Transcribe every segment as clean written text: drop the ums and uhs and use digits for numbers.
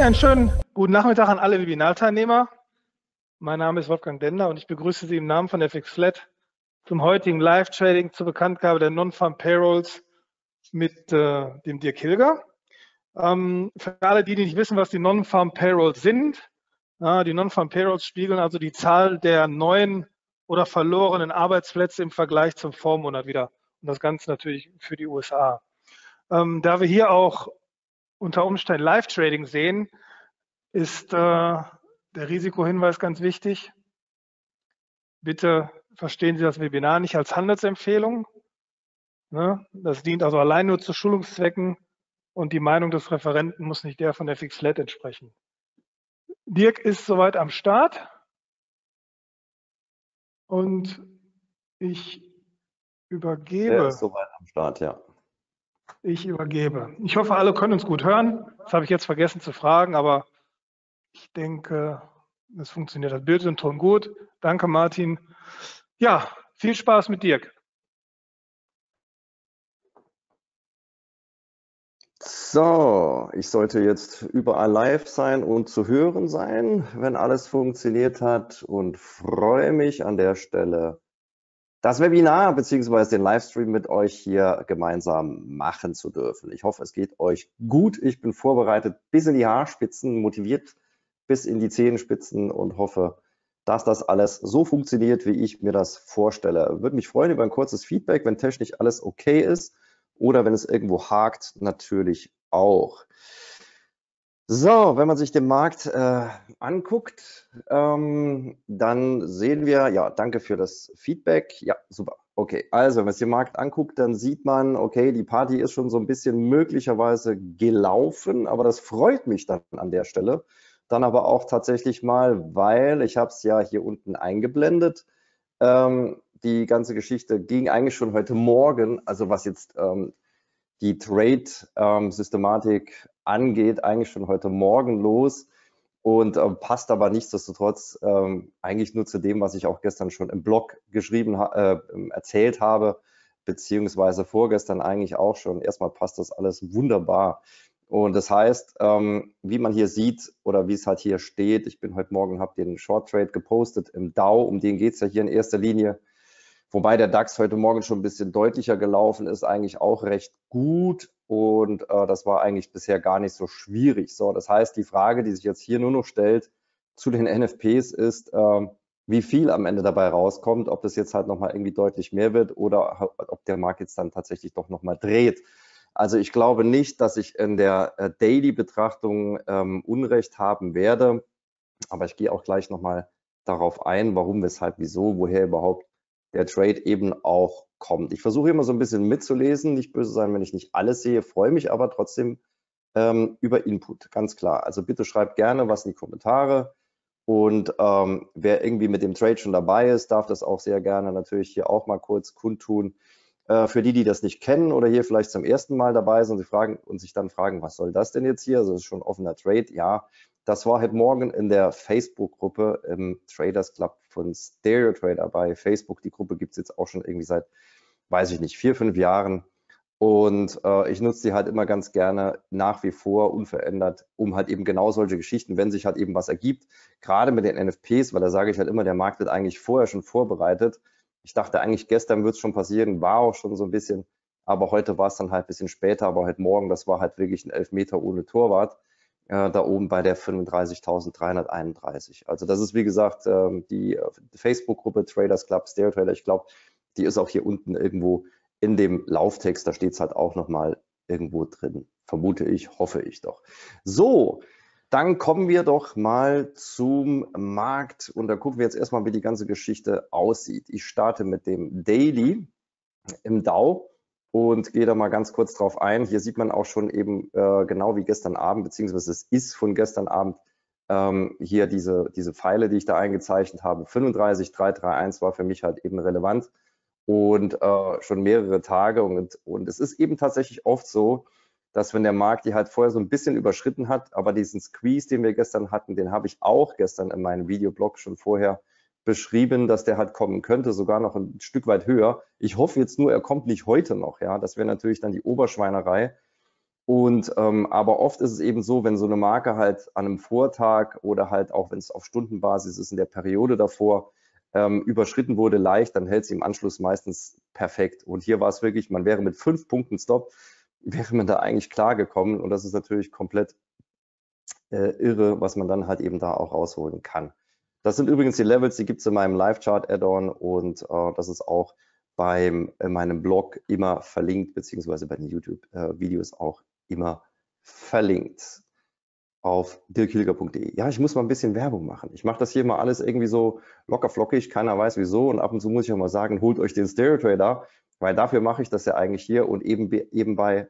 Ja, einen schönen guten Nachmittag an alle Webinarteilnehmer. Mein Name ist Wolfgang Dender und ich begrüße Sie im Namen von FX-Flat zum heutigen Live-Trading zur Bekanntgabe der Non-Farm Payrolls mit dem Dirk Hilger. Für alle, die nicht wissen, was die Non-Farm Payrolls sind, die Non-Farm Payrolls spiegeln also die Zahl der neuen oder verlorenen Arbeitsplätze im Vergleich zum Vormonat wieder. Und das Ganze natürlich für die USA. Da wir hier auch unter Umständen Live-Trading sehen, ist der Risikohinweis ganz wichtig. Bitte verstehen Sie das Webinar nicht als Handelsempfehlung. Das dient also allein nur zu Schulungszwecken und die Meinung des Referenten muss nicht der von FX-Flat entsprechen. Dirk ist soweit am Start und ich übergebe. Der ist soweit am Start, ja. Ich übergebe. Ich hoffe, alle können uns gut hören. Das habe ich jetzt vergessen zu fragen, aber ich denke, das funktioniert. Das Bild und Ton gut. Danke, Martin. Ja, viel Spaß mit Dirk. So, ich sollte jetzt überall live sein und zu hören sein, wenn alles funktioniert hat, und freue mich an der Stelle, das Webinar bzw. den Livestream mit euch hier gemeinsam machen zu dürfen. Ich hoffe, es geht euch gut. Ich bin vorbereitet bis in die Haarspitzen, motiviert bis in die Zehenspitzen und hoffe, dass das alles so funktioniert, wie ich mir das vorstelle. Würde mich freuen über ein kurzes Feedback, wenn technisch alles okay ist oder wenn es irgendwo hakt, natürlich auch. So, wenn man sich den Markt anguckt, dann sehen wir, ja, danke für das Feedback. Ja, super. Okay, also wenn man sich den Markt anguckt, dann sieht man, okay, die Party ist schon so ein bisschen möglicherweise gelaufen, aber das freut mich dann an der Stelle. Dann aber auch tatsächlich mal, weil ich habe es ja hier unten eingeblendet. Die ganze Geschichte ging eigentlich schon heute Morgen, also was jetzt die Trade-Systematik angeht, eigentlich schon heute Morgen los und passt aber nichtsdestotrotz eigentlich nur zu dem, was ich auch gestern schon im Blog geschrieben, erzählt habe, beziehungsweise vorgestern eigentlich auch schon. Erstmal passt das alles wunderbar. Und das heißt, wie man hier sieht oder wie es halt hier steht, ich bin heute Morgen, habe den Short Trade gepostet im DAO, um den geht es ja hier in erster Linie. Wobei der DAX heute Morgen schon ein bisschen deutlicher gelaufen ist, eigentlich auch recht gut, und das war eigentlich bisher gar nicht so schwierig. So, das heißt, die Frage, die sich jetzt hier nur noch stellt zu den NFPs ist, wie viel am Ende dabei rauskommt, ob das jetzt halt nochmal irgendwie deutlich mehr wird oder ob der Markt jetzt dann tatsächlich doch nochmal dreht. Also ich glaube nicht, dass ich in der Daily-Betrachtung Unrecht haben werde, aber ich gehe auch gleich nochmal darauf ein, warum, weshalb, wieso, woher überhaupt der Trade eben auch kommt. Ich versuche immer so ein bisschen mitzulesen, nicht böse sein, wenn ich nicht alles sehe, freue mich aber trotzdem über Input, ganz klar. Also bitte schreibt gerne was in die Kommentare, und wer irgendwie mit dem Trade schon dabei ist, darf das auch sehr gerne natürlich hier auch mal kurz kundtun. Für die, die das nicht kennen oder hier vielleicht zum ersten Mal dabei sind und sich dann fragen, was soll das denn jetzt hier? Also das ist schon ein offener Trade. Ja, das war heute Morgen in der Facebook-Gruppe im Traders Club von Stereo Trader bei Facebook. Die Gruppe gibt es jetzt auch schon irgendwie seit, weiß ich nicht, 4, 5 Jahren. Und ich nutze die halt immer ganz gerne nach wie vor unverändert, um halt eben genau solche Geschichten, wenn sich halt eben was ergibt, gerade mit den NFPs, weil da sage ich halt immer, der Markt wird eigentlich vorher schon vorbereitet. Ich dachte eigentlich, gestern wird es schon passieren, war auch schon so ein bisschen, aber heute war es dann halt ein bisschen später, aber heute Morgen, das war halt wirklich ein Elfmeter ohne Torwart, da oben bei der 35.331. Also das ist, wie gesagt, die Facebook-Gruppe Traders Club Stereo Trader. Ich glaube, die ist auch hier unten irgendwo in dem Lauftext, da steht es halt auch nochmal irgendwo drin, vermute ich, hoffe ich doch. So, dann kommen wir doch mal zum Markt und da gucken wir jetzt erstmal, wie die ganze Geschichte aussieht. Ich starte mit dem Daily im DAO und gehe da mal ganz kurz drauf ein. Hier sieht man auch schon eben genau wie gestern Abend, beziehungsweise es ist von gestern Abend hier diese Pfeile, die ich da eingezeichnet habe. 35.331 war für mich halt eben relevant und schon mehrere Tage, und es ist eben tatsächlich oft so, dass wenn der Markt die halt vorher so ein bisschen überschritten hat, aber diesen Squeeze, den wir gestern hatten, den habe ich auch gestern in meinem Videoblog schon vorher beschrieben, dass der halt kommen könnte, sogar noch ein Stück weit höher. Ich hoffe jetzt nur, er kommt nicht heute noch, ja, das wäre natürlich dann die Oberschweinerei. Und aber oft ist es eben so, wenn so eine Marke halt an einem Vortag oder halt auch, wenn es auf Stundenbasis ist, in der Periode davor überschritten wurde leicht, dann hält sie im Anschluss meistens perfekt. Und hier war es wirklich, man wäre mit 5 Punkten Stop, wäre man da eigentlich klar gekommen. Und das ist natürlich komplett irre, was man dann halt eben da auch rausholen kann. Das sind übrigens die Levels, die gibt es in meinem Live-Chart-Add-on und das ist auch in meinem Blog immer verlinkt, beziehungsweise bei den YouTube-Videos auch immer verlinkt auf dirkhilger.de. Ja, ich muss mal ein bisschen Werbung machen. Ich mache das hier mal alles irgendwie so locker flockig, keiner weiß wieso und ab und zu muss ich auch mal sagen, holt euch den Stereo Trader, weil dafür mache ich das ja eigentlich hier und nebenbei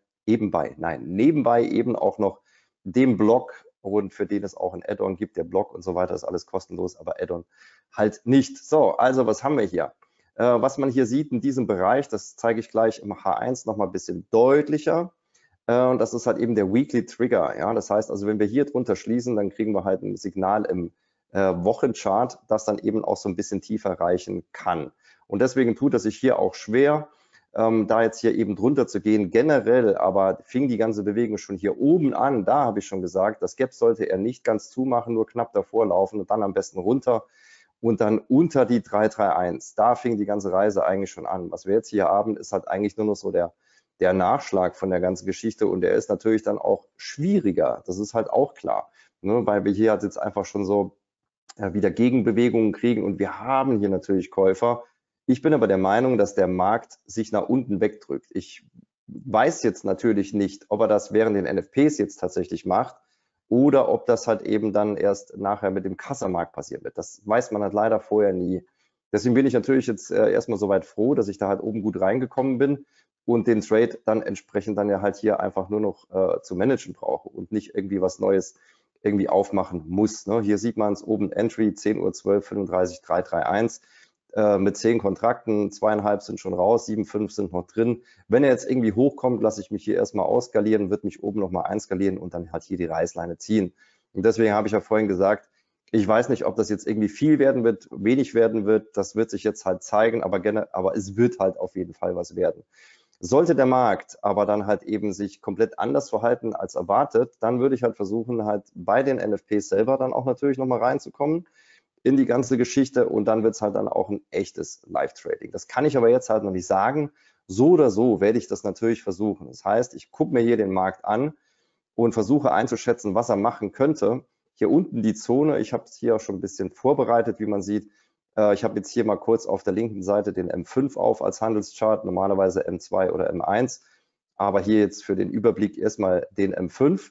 eben auch noch den Blog und für den es auch ein Add-on gibt, der Blog und so weiter, ist alles kostenlos, aber Add-on halt nicht. So, also was haben wir hier? Was man hier sieht in diesem Bereich, das zeige ich gleich im H1 noch mal ein bisschen deutlicher. Und das ist halt eben der Weekly Trigger. Ja? Das heißt also, wenn wir hier drunter schließen, dann kriegen wir halt ein Signal im Wochenchart, das dann eben auch so ein bisschen tiefer reichen kann. Und deswegen tut es sich hier auch schwer, da jetzt hier eben drunter zu gehen. Generell aber fing die ganze Bewegung schon hier oben an. Da habe ich schon gesagt, das Gap sollte er nicht ganz zumachen, nur knapp davor laufen und dann am besten runter und dann unter die 331. Da fing die ganze Reise eigentlich schon an. Was wir jetzt hier haben, ist halt eigentlich nur noch so der Nachschlag von der ganzen Geschichte und der ist natürlich dann auch schwieriger. Das ist halt auch klar, ne? Weil wir hier halt jetzt einfach schon so wieder Gegenbewegungen kriegen und wir haben hier natürlich Käufer. Ich bin aber der Meinung, dass der Markt sich nach unten wegdrückt. Ich weiß jetzt natürlich nicht, ob er das während den NFPs jetzt tatsächlich macht oder ob das halt eben dann erst nachher mit dem Kassamarkt passieren wird. Das weiß man halt leider vorher nie. Deswegen bin ich natürlich jetzt erstmal soweit froh, dass ich da halt oben gut reingekommen bin und den Trade dann entsprechend dann ja halt hier einfach nur noch zu managen brauche und nicht irgendwie was Neues irgendwie aufmachen muss. Ne? Hier sieht man es oben, Entry 10:12 35 331 mit 10 Kontrakten, 2,5 sind schon raus, 7,5 sind noch drin. Wenn er jetzt irgendwie hochkommt, lasse ich mich hier erstmal ausskalieren, wird mich oben nochmal einskalieren und dann halt hier die Reißleine ziehen. Und deswegen habe ich ja vorhin gesagt, ich weiß nicht, ob das jetzt irgendwie viel werden wird, wenig werden wird, das wird sich jetzt halt zeigen, aber es wird halt auf jeden Fall was werden. Sollte der Markt aber dann halt eben sich komplett anders verhalten als erwartet, dann würde ich halt versuchen, halt bei den NFPs selber dann auch natürlich nochmal reinzukommen in die ganze Geschichte und dann wird es halt dann auch ein echtes Live-Trading. Das kann ich aber jetzt halt noch nicht sagen. So oder so werde ich das natürlich versuchen. Das heißt, ich gucke mir hier den Markt an und versuche einzuschätzen, was er machen könnte. Hier unten die Zone, ich habe es hier auch schon ein bisschen vorbereitet, wie man sieht. Ich habe jetzt hier mal kurz auf der linken Seite den M5 auf als Handelschart, normalerweise M2 oder M1, aber hier jetzt für den Überblick erstmal den M5.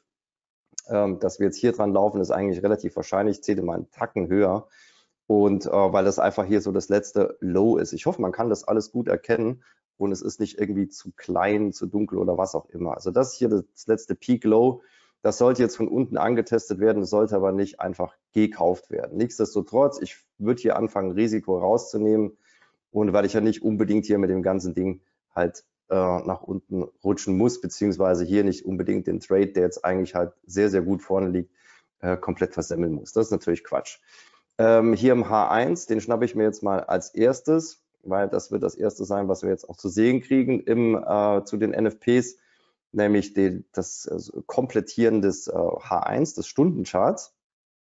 Dass wir jetzt hier dran laufen, ist eigentlich relativ wahrscheinlich. Ich zähle mal einen Tacken höher und weil das einfach hier so das letzte Low ist. Ich hoffe, man kann das alles gut erkennen und es ist nicht irgendwie zu klein, zu dunkel oder was auch immer. Also das ist hier das letzte Peak Low. Das sollte jetzt von unten angetestet werden, sollte aber nicht einfach gekauft werden. Nichtsdestotrotz, ich würde hier anfangen, Risiko rauszunehmen und weil ich ja nicht unbedingt hier mit dem ganzen Ding halt nach unten rutschen muss, beziehungsweise hier nicht unbedingt den Trade, der jetzt eigentlich halt sehr, sehr gut vorne liegt, komplett versemmeln muss. Das ist natürlich Quatsch. Hier im H1, den schnappe ich mir jetzt mal als erstes, weil das wird das erste sein, was wir jetzt auch zu sehen kriegen zu den NFPs, nämlich das Komplettieren des H1, des Stundencharts.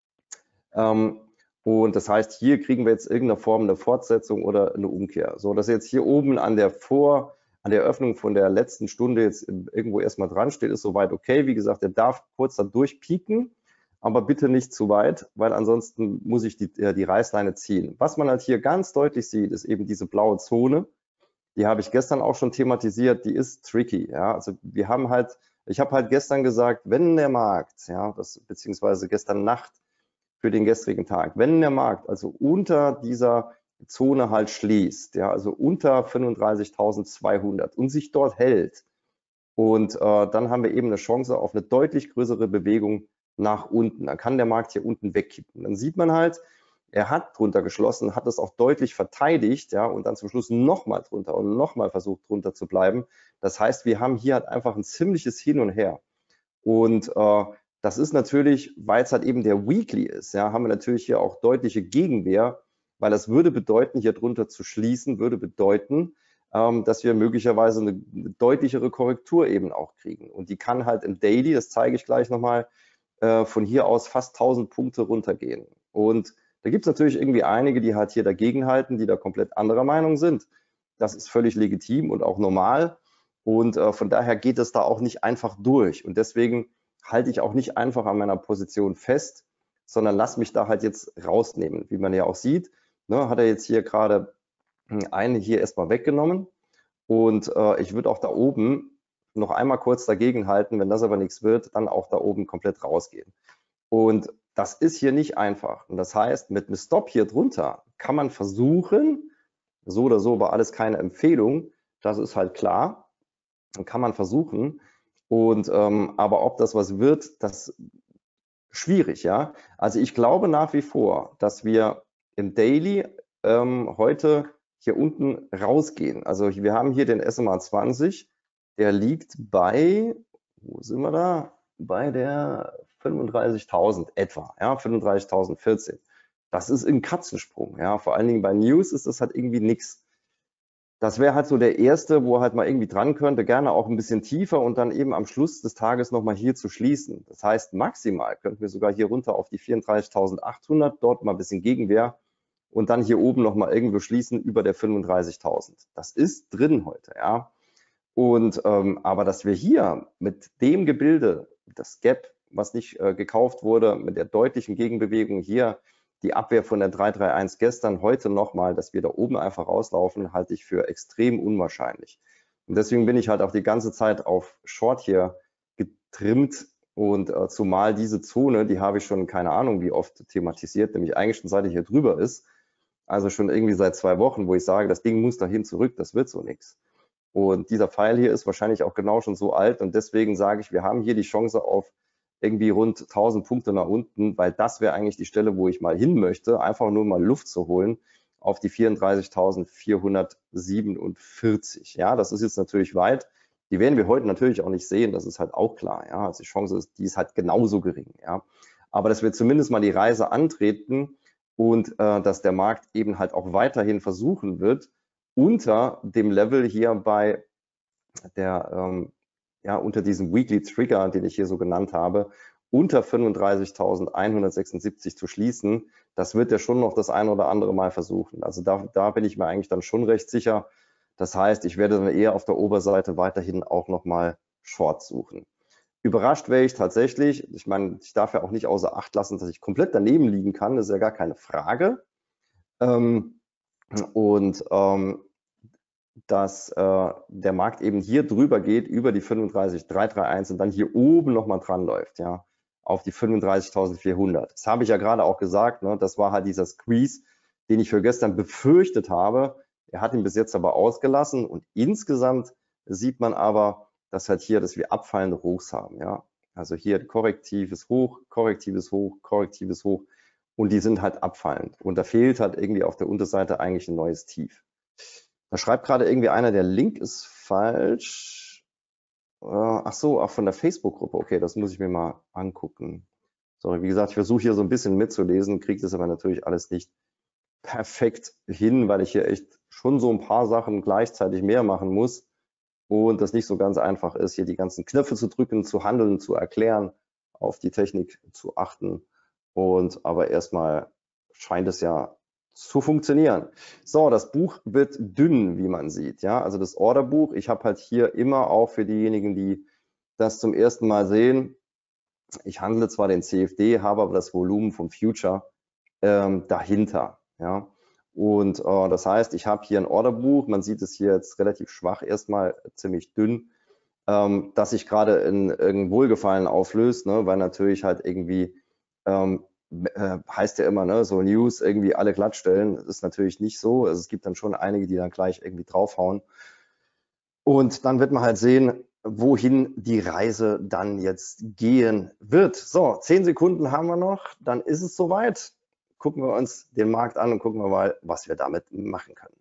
Und das heißt, hier kriegen wir jetzt irgendeine Form eine Fortsetzung oder eine Umkehr. So, dass jetzt hier oben an der Öffnung von der letzten Stunde jetzt irgendwo erstmal dran steht, ist soweit okay. Wie gesagt, er darf kurz da durchpieken, aber bitte nicht zu weit, weil ansonsten muss ich die Reißleine ziehen. Was man halt hier ganz deutlich sieht, ist eben diese blaue Zone. Die habe ich gestern auch schon thematisiert, die ist tricky. Ja? Also ich habe halt gestern gesagt, wenn der Markt, ja, beziehungsweise gestern Nacht für den gestrigen Tag, wenn der Markt also unter dieser Zone halt schließt, ja, also unter 35.200 und sich dort hält und dann haben wir eben eine Chance auf eine deutlich größere Bewegung nach unten. Dann kann der Markt hier unten wegkippen. Dann sieht man halt, er hat drunter geschlossen, hat es auch deutlich verteidigt, ja, und dann zum Schluss nochmal drunter und nochmal versucht drunter zu bleiben. Das heißt, wir haben hier halt einfach ein ziemliches Hin und Her. Und das ist natürlich, weil es halt eben der Weekly ist, ja, haben wir natürlich hier auch deutliche Gegenwehr, weil das würde bedeuten, hier drunter zu schließen, würde bedeuten, dass wir möglicherweise eine deutlichere Korrektur eben auch kriegen. Und die kann halt im Daily, das zeige ich gleich nochmal, von hier aus fast 1000 Punkte runtergehen. Und da gibt es natürlich irgendwie einige, die halt hier dagegenhalten, die da komplett anderer Meinung sind. Das ist völlig legitim und auch normal. Und von daher geht es da auch nicht einfach durch. Und deswegen halte ich auch nicht einfach an meiner Position fest, sondern lass mich da halt jetzt rausnehmen. Wie man ja auch sieht, ne, hat er jetzt hier gerade eine hier erstmal weggenommen. Und ich würde auch da oben noch einmal kurz dagegen halten. Wenn das aber nichts wird, dann auch da oben komplett rausgehen. Und das ist hier nicht einfach. Und das heißt, mit einem Stop hier drunter kann man versuchen, so oder so war alles keine Empfehlung, das ist halt klar, kann man versuchen. Und aber ob das was wird, das schwierig, ja. Also ich glaube nach wie vor, dass wir im Daily heute hier unten rausgehen. Also wir haben hier den SMA 20, der liegt bei, wo sind wir da? Bei der 35.000 etwa, ja, 35.014. Das ist ein Katzensprung, ja. Vor allen Dingen bei News ist das halt irgendwie nichts. Das wäre halt so der erste, wo er halt mal irgendwie dran könnte, gerne auch ein bisschen tiefer und dann eben am Schluss des Tages nochmal hier zu schließen. Das heißt, maximal könnten wir sogar hier runter auf die 34.800, dort mal ein bisschen Gegenwehr und dann hier oben nochmal irgendwo schließen über der 35.000. Das ist drin heute, ja. Und aber dass wir hier mit dem Gebilde, das Gap, was nicht gekauft wurde, mit der deutlichen Gegenbewegung hier, die Abwehr von der 331 gestern, heute nochmal, dass wir da oben einfach rauslaufen, halte ich für extrem unwahrscheinlich. Und deswegen bin ich halt auch die ganze Zeit auf Short hier getrimmt und zumal diese Zone, die habe ich schon keine Ahnung wie oft thematisiert, nämlich eigentlich schon seit ich hier drüber ist, also schon irgendwie seit 2 Wochen, wo ich sage, das Ding muss dahin zurück, das wird so nichts. Und dieser Pfeil hier ist wahrscheinlich auch genau schon so alt und deswegen sage ich, wir haben hier die Chance auf irgendwie rund 1000 Punkte nach unten, weil das wäre eigentlich die Stelle, wo ich mal hin möchte, einfach nur mal Luft zu holen auf die 34.447. Ja, das ist jetzt natürlich weit. Die werden wir heute natürlich auch nicht sehen, das ist halt auch klar. Ja, also die Chance ist, die ist halt genauso gering. Ja, aber dass wir zumindest mal die Reise antreten und dass der Markt eben halt auch weiterhin versuchen wird, unter dem Level hier bei der ja, unter diesem Weekly Trigger, den ich hier so genannt habe, unter 35.176 zu schließen, das wird er schon noch das ein oder andere Mal versuchen. Also da bin ich mir eigentlich dann schon recht sicher. Das heißt, ich werde dann eher auf der Oberseite weiterhin auch nochmal Short suchen. Überrascht wäre ich tatsächlich. Ich meine, ich darf ja auch nicht außer Acht lassen, dass ich komplett daneben liegen kann. Das ist ja gar keine Frage. Dass der Markt eben hier drüber geht, über die 35.331 und dann hier oben nochmal dran läuft, ja, auf die 35.400. Das habe ich ja gerade auch gesagt, ne? Das war halt dieser Squeeze, den ich für gestern befürchtet habe. Er hat ihn bis jetzt aber ausgelassen und insgesamt sieht man aber, dass halt hier, dass wir abfallende Hochs haben, ja. Also hier korrektives Hoch, korrektives Hoch, korrektives Hoch und die sind halt abfallend und da fehlt halt irgendwie auf der Unterseite eigentlich ein neues Tief. Da schreibt gerade irgendwie einer, der Link ist falsch. Ach so, auch von der Facebook-Gruppe. Okay, das muss ich mir mal angucken. Sorry, wie gesagt, ich versuche hier so ein bisschen mitzulesen, kriege das aber natürlich alles nicht perfekt hin, weil ich hier echt schon so ein paar Sachen gleichzeitig mehr machen muss und das nicht so ganz einfach ist, hier die ganzen Knöpfe zu drücken, zu handeln, zu erklären, auf die Technik zu achten. Und aber erstmal scheint es ja zu funktionieren. So, das Buch wird dünn, wie man sieht. Ja, also das Orderbuch. Ich habe halt hier immer auch für diejenigen, die das zum ersten Mal sehen, ich handle zwar den CFD, habe aber das Volumen vom Future dahinter. Ja, und das heißt, ich habe hier ein Orderbuch. Man sieht es hier jetzt relativ schwach, erstmal ziemlich dünn, dass sich gerade in irgendein Wohlgefallen auflöst, ne, weil natürlich halt irgendwie heißt ja immer, ne, so News irgendwie alle glattstellen. Das ist natürlich nicht so. Also es gibt dann schon einige, die dann gleich irgendwie draufhauen. Und dann wird man halt sehen, wohin die Reise dann jetzt gehen wird. So, 10 Sekunden haben wir noch, dann ist es soweit. Gucken wir uns den Markt an und gucken wir mal, was wir damit machen können.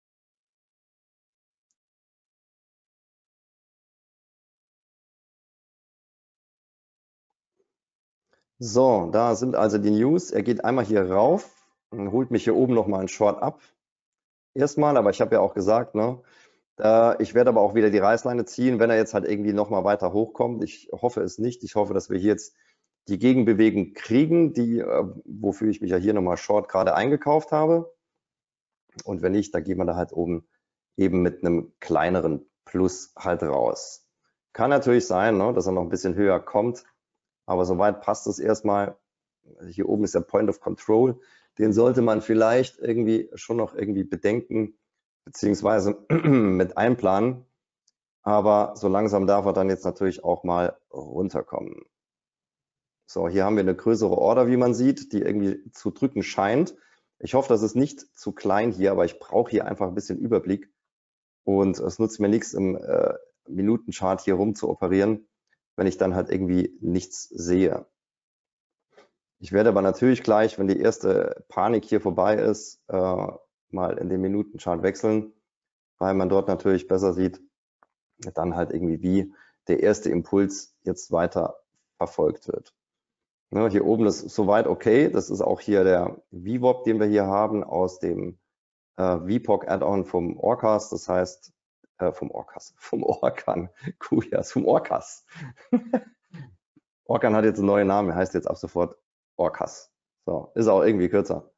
So, da sind also die News. Er geht einmal hier rauf und holt mich hier oben nochmal einen Short ab. Erstmal, aber ich habe ja auch gesagt, ne, Ich werde aber auch wieder die Reißleine ziehen, wenn er jetzt halt irgendwie nochmal weiter hochkommt. Ich hoffe es nicht. Ich hoffe, dass wir hier jetzt die Gegenbewegung kriegen, wofür ich mich ja hier nochmal Short gerade eingekauft habe. Und wenn nicht, dann geht man da halt oben eben mit einem kleineren Plus halt raus. Kann natürlich sein, ne, dass er noch ein bisschen höher kommt, aber soweit passt es erstmal. Hier oben ist der Point of Control. Den sollte man vielleicht irgendwie schon noch irgendwie bedenken, beziehungsweise mit einplanen. Aber so langsam darf er dann jetzt natürlich auch mal runterkommen. So, hier haben wir eine größere Order, wie man sieht, die irgendwie zu drücken scheint. Ich hoffe, das ist nicht zu klein hier, aber ich brauche hier einfach ein bisschen Überblick. Und es nutzt mir nichts, im Minutenchart hier rum zu operieren, wenn ich dann halt irgendwie nichts sehe. Ich werde aber natürlich gleich, wenn die erste Panik hier vorbei ist, mal in den Minutenchart wechseln, weil man dort natürlich besser sieht, dann halt irgendwie wie der erste Impuls jetzt weiter verfolgt wird. Ne, hier oben ist soweit okay. Das ist auch hier der VWAP, den wir hier haben aus dem VPOC Add-on vom Orcas. Das heißt, vom Orkan, Kujas, vom Orcas. Orkan hat jetzt einen neuen Namen, heißt jetzt ab sofort Orcas. So, ist auch irgendwie kürzer.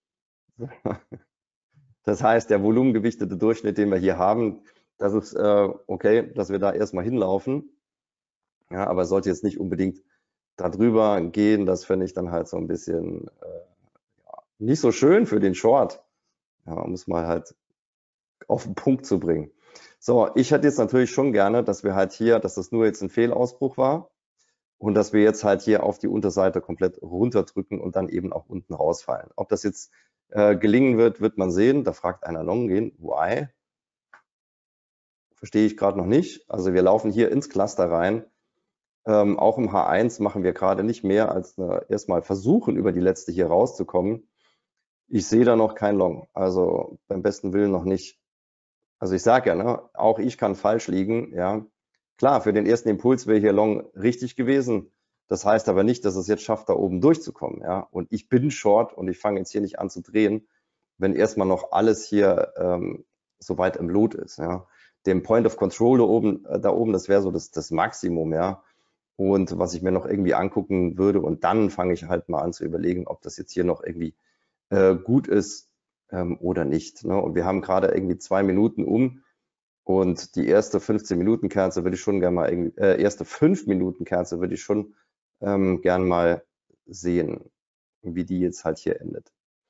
Das heißt, der volumengewichtete Durchschnitt, den wir hier haben, das ist okay, dass wir da erstmal hinlaufen. Ja, aber sollte jetzt nicht unbedingt darüber gehen, das fände ich dann halt so ein bisschen ja, nicht so schön für den Short. Ja, um es mal halt auf den Punkt zu bringen. So, ich hätte jetzt natürlich schon gerne, dass wir halt hier, dass das nur jetzt ein Fehlausbruch war und dass wir jetzt halt hier auf die Unterseite komplett runterdrücken und dann eben auch unten rausfallen. Ob das jetzt gelingen wird, wird man sehen. Da fragt einer Longgehen, why? Verstehe ich gerade noch nicht. Also wir laufen hier ins Cluster rein. Auch im H1 machen wir gerade nicht mehr als erstmal versuchen, über die letzte hier rauszukommen. Ich sehe da noch kein Long, also beim besten Willen noch nicht. Also ich sage ja, ne, auch ich kann falsch liegen. Ja, klar, für den ersten Impuls wäre hier Long richtig gewesen. Das heißt aber nicht, dass es jetzt schafft, da oben durchzukommen. Ja, und ich bin Short und ich fange jetzt hier nicht an zu drehen, wenn erstmal noch alles hier so weit im Lot ist. Ja, dem Point of Control da oben, das wäre so das Maximum. Ja. Und was ich mir noch irgendwie angucken würde, und dann fange ich halt mal an zu überlegen, ob das jetzt hier noch irgendwie gut ist oder nicht. Ne? Und wir haben gerade irgendwie 2 Minuten um und die erste 15-Minuten-Kerze würde ich schon gerne mal irgendwie, erste 5-Minuten-Kerze würde ich schon gern mal sehen, wie die jetzt halt hier endet.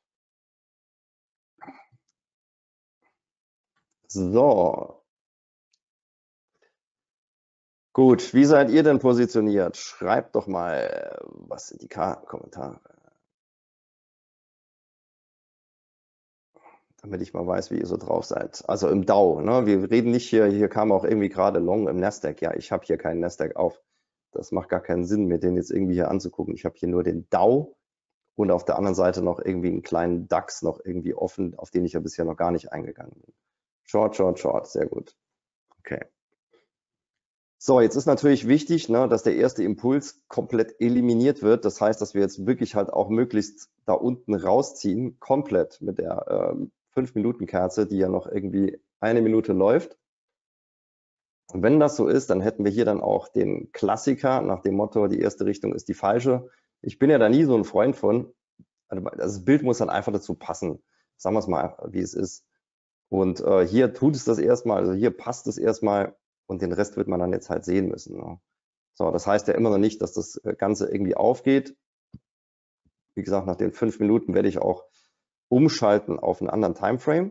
So. Gut, wie seid ihr denn positioniert? Schreibt doch mal was in die Kommentare, damit ich mal weiß, wie ihr so drauf seid. Also im DAO, ne? Wir reden nicht hier kam auch irgendwie gerade Long im Nasdaq. Ja, ich habe hier keinen Nasdaq auf. Das macht gar keinen Sinn, mir den jetzt irgendwie hier anzugucken. Ich habe hier nur den DAO und auf der anderen Seite noch irgendwie einen kleinen DAX noch irgendwie offen, auf den ich ja bisher noch gar nicht eingegangen bin. Short, short, short, sehr gut. Okay. So, jetzt ist natürlich wichtig, ne, dass der erste Impuls komplett eliminiert wird. Das heißt, dass wir jetzt wirklich halt auch möglichst da unten rausziehen, komplett mit der 5-Minuten-Kerze, die ja noch irgendwie 1 Minute läuft. Und wenn das so ist, dann hätten wir hier dann auch den Klassiker nach dem Motto, die erste Richtung ist die falsche. Ich bin ja da nie so ein Freund von. Also das Bild muss dann einfach dazu passen. Sagen wir es mal, wie es ist. Und hier tut es das erstmal, also hier passt es erstmal und den Rest wird man dann jetzt halt sehen müssen. Ne? So, das heißt ja immer noch nicht, dass das Ganze irgendwie aufgeht. Wie gesagt, nach den 5 Minuten werde ich auch umschalten auf einen anderen Timeframe.